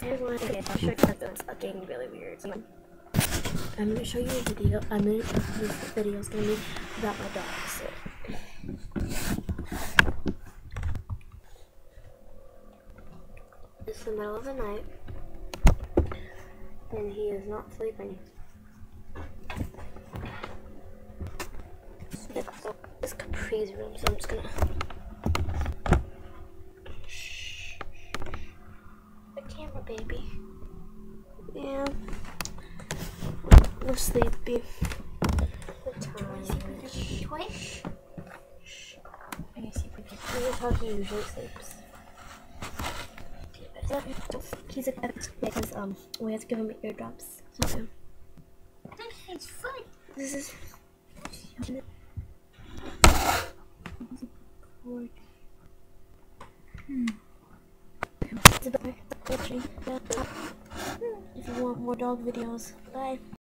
Here's one. Okay, I'll show you something that's getting really weird. So I'm gonna show you a video. This video is gonna be about my dog. So. It's the middle of the night, and he is not sleeping. So this Capri's room, so I'm just gonna. Shh. The camera, baby. Yeah. We're sleepy. We're tired. Toy? Shh. I guess you forget. When you're talking, he usually sleeps. He's a because we have to give him eardrops. So it's fun. This is if you want more dog videos, bye.